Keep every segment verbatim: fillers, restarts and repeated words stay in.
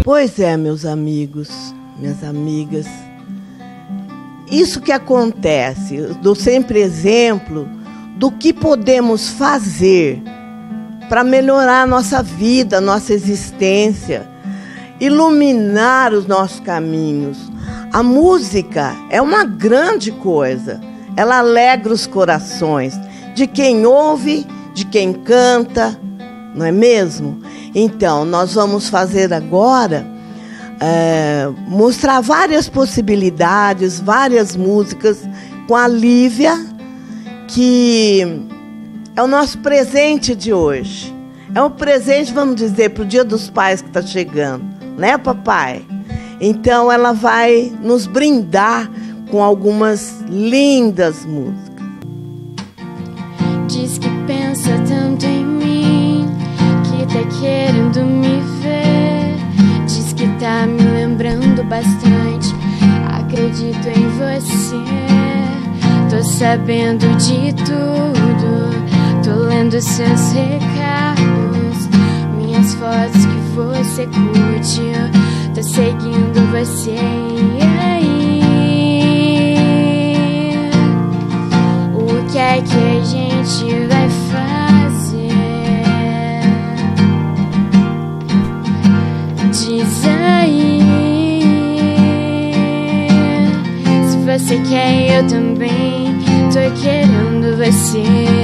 Pois é, meus amigos, minhas amigas, isso que acontece, eu dou sempre exemplo do que podemos fazer para melhorar a nossa vida, a nossa existência, iluminar os nossos caminhos. A música é uma grande coisa, ela alegra os corações de quem ouve, de quem canta, não é mesmo? Então, nós vamos fazer agora, é, mostrar várias possibilidades, várias músicas com a Lívia, que é o nosso presente de hoje. É um presente, vamos dizer, para o Dia dos Pais que está chegando, né, papai? Então, ela vai nos brindar com algumas lindas músicas. Diz que pensa tanto em mim, que tá querendo me ver. Diz que tá me lembrando bastante, acredito em você. Tô sabendo de tudo, tô lendo seus recados, minhas fotos que você curte, tô seguindo você. E aí, o que é que a gente vai fazer? Diz aí, se você quer eu também tô querendo você.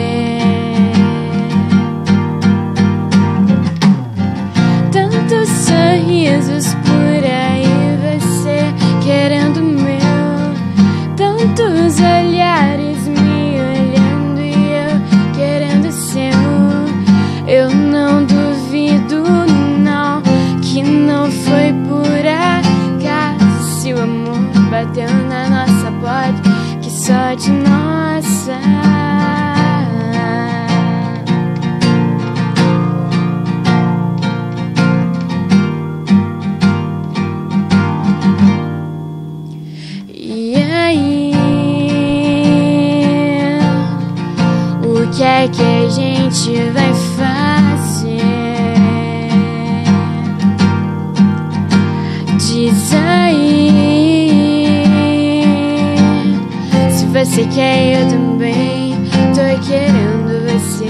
Tantos sorrisos por aí, você querendo o meu. Tantos olhares me olhando e eu querendo o seu. Eu não duvido não, que não foi por acaso. Se o amor bateu na nossa porta, que sorte nossa. E aí, o que é que a gente vai fazer? Diz aí, se você quer eu também tô querendo você.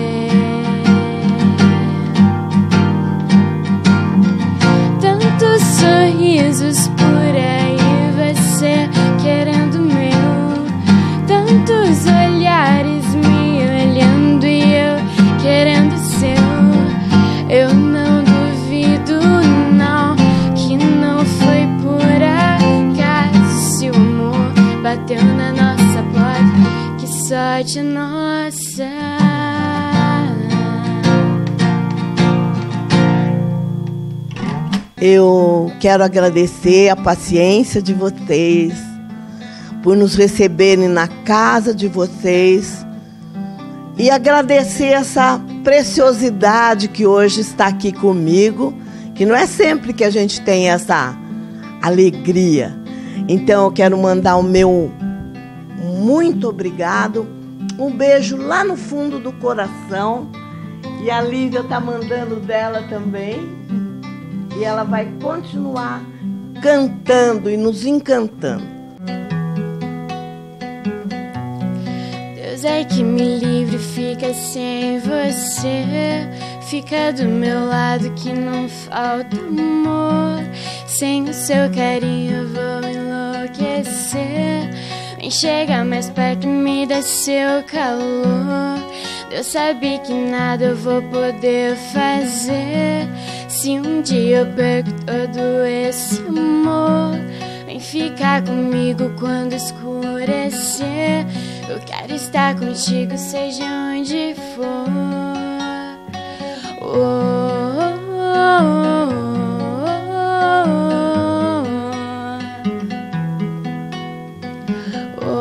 Tantos sorrisos por aí, você querendo o meu. Tantos olhares me olhando e eu querendo o seu. Eu não duvido não, que não foi por acaso. Se o amor bateu na nossa porta, que sorte nossa. Eu quero agradecer a paciência de vocês, por nos receberem na casa de vocês, e agradecer essa preciosidade que hoje está aqui comigo, que não é sempre que a gente tem essa alegria. Então eu quero mandar o meu muito obrigado, um beijo lá no fundo do coração, e a Lívia está mandando dela também. E ela vai continuar cantando e nos encantando. Deus é que me livre, fica sem você. Fica do meu lado que não falta amor. Sem o seu carinho eu vou enlouquecer. Vem chegar mais perto, me dá seu calor. Deus sabe que nada eu vou poder fazer. Se um dia eu perco todo esse amor, vem ficar comigo quando escurecer. Eu quero estar contigo, seja onde for. Oh, oh, oh, oh,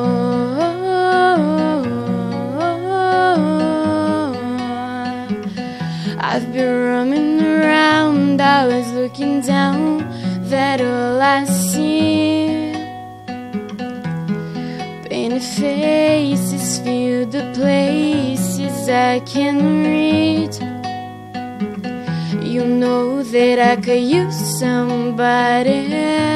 oh, oh, oh. I've been roaming around, I was looking down, that all I see. Painted faces fill the places I can read. You know that I could use somebody.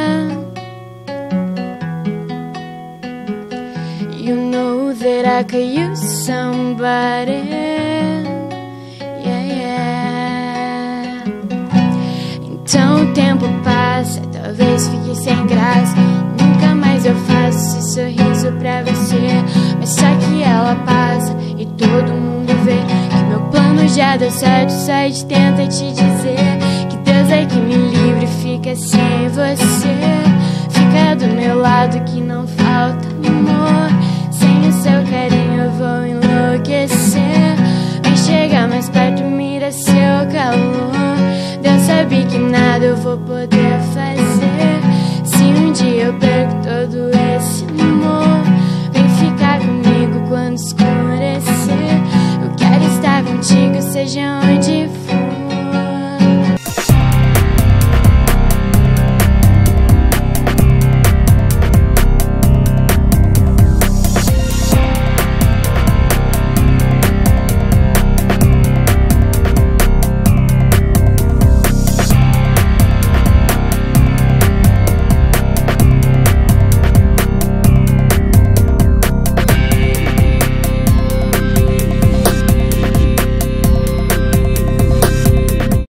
You know that I could use somebody. Yeah, yeah. Então o tempo passa, talvez fique sem graça. Nunca mais eu faço esse sorriso pra você. Mas só que ela passa e todo mundo vê que meu plano já deu certo. Só de tenta te dizer que Deus é que me livre, fica sem você. Fica do meu lado que não falta amor. Sem o seu carinho eu vou enlouquecer. Vem chegar mais perto, me dá seu calor. Deus sabe que nada eu vou poder fazer. Se um dia eu perco todo esse amor, vem ficar comigo quando escurecer. Eu quero estar contigo, seja onde for.